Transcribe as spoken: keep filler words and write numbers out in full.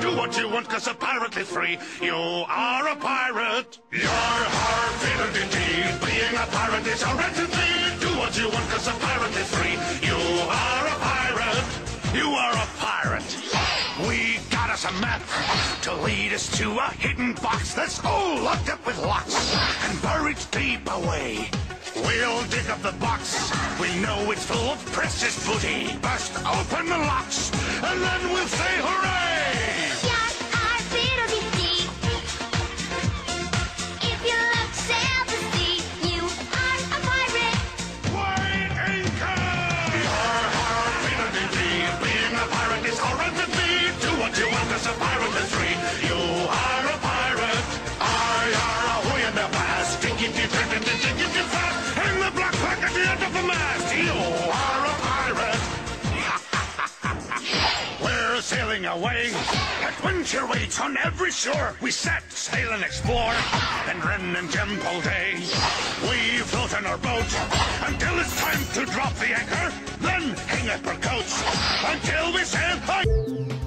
Do what you want, cause a pirate is free. You are a pirate. You're hard feeling indeed. Being a pirate is a right indeed. Do what you want, cause a pirate is free. You are a pirate. You are a pirate. We got us a map to lead us to a hidden box that's all locked up with locks and buried deep away. We'll dig up the box. We know it's full of precious booty. Bust open the locks, and then we'll say hooray! You're our fiddle-dee-dee. If you look sail the sea, you are a pirate. Weigh anchor! You're our fiddle-dee-dee. Being a pirate is horrid to be. Do what you want, cause a pirate is free. You are a pirate. I are away in the past. Stinky deep, stinky deep, deep fast. Hang the black flag at the end of the mast. You are a pirate. We're sailing away. Adventure waits on every shore. We set sail and explore, and Wren and Jem all day. We float on our boat until it's time to drop the anchor. Then hang up our coats until we sail high.